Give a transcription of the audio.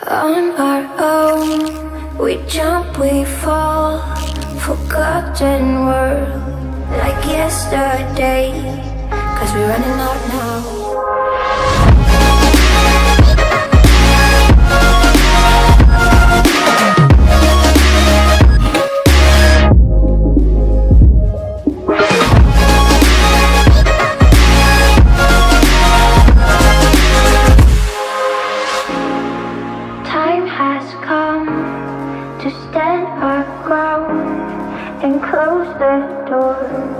On our own, we jump, we fall, forgotten world, like yesterday, 'cause we're running out now. Time has come to stand our ground and close the door.